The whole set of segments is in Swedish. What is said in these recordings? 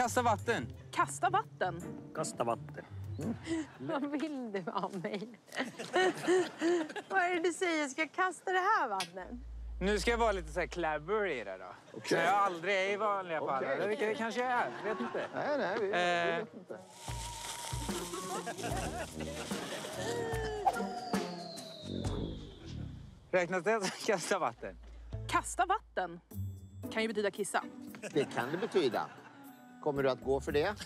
Kasta vatten. Kasta vatten? Kasta vatten. Vad vill du av mig? Vad är det du säger? Ska jag kasta det här vattnet? Nu ska jag vara lite så här clever i det då. Okej. Jag aldrig är i vanliga fall. Det kanske jag är, vet inte. Nej, vi vet inte. Räknas det att kasta vatten? Kasta vatten kan ju betyda kissa. Det kan det betyda. Kommer du att gå för det?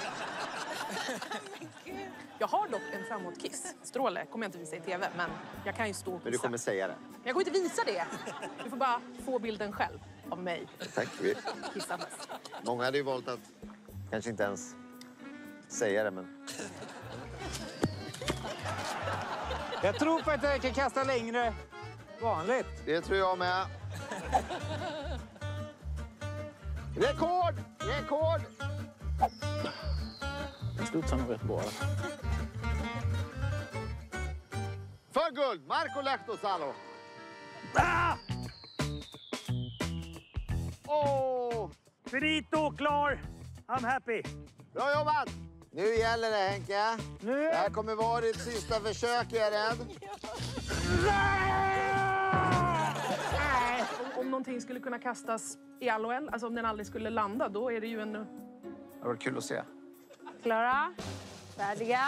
Jag har dock en framåtkiss. Stråle kommer jag inte visa i tv, men jag kan ju stå och kissa. Men du kommer säga det. Jag kommer inte visa det. Du får bara få bilden själv av mig. Tack. Kissandes. Många hade ju valt att kanske inte ens säga det, men... Jag tror på att jag kan kasta längre vanligt. Det tror jag med. Rekord! Rekord! Det studsar nog rätt bra. För guld! Marco Lehtosalo. Åh! Finito, klar! I'm happy. Bra jobbat! Nu gäller det, Henke. Nu. Det här kommer vara ditt sista försök, är jag rädd. Om någonting skulle kunna kastas i all oänd, alltså om den aldrig skulle landa, då är det ju en... Det var kul att se. Klara? Färdiga?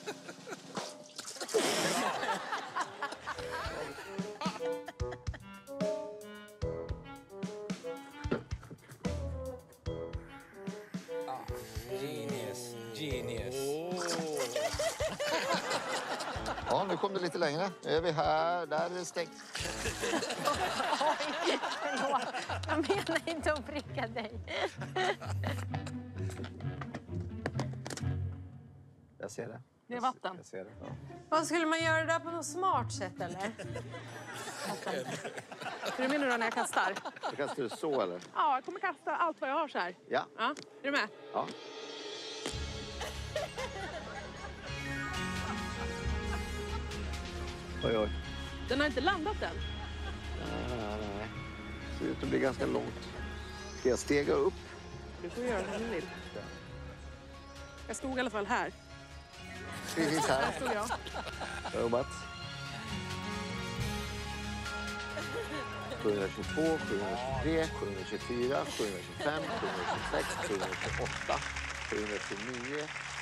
Genius. Ja, nu kom det lite längre. Nu är vi här. Där är det stängt. Oj, förlåt. Jag menar inte att pricka dig. Jag ser det. Det är vatten. Jag ser det. Ja. Vad skulle man göra det där på något smart sätt, eller? Hur menar du när jag kastar? Du kastar du så, eller? Ja, jag kommer kasta allt vad jag har så här. Ja. Ja, är du med? Ja. Oj, oj. Den har inte landat än. Nej. Ser ut att bli ganska långt. Ska jag stega upp? Du får göra som du vill. Jag stod i alla fall här. Precis Där här. stod jag. Bra jobbat. 722, 723, 724, 725, 726, 728, 729.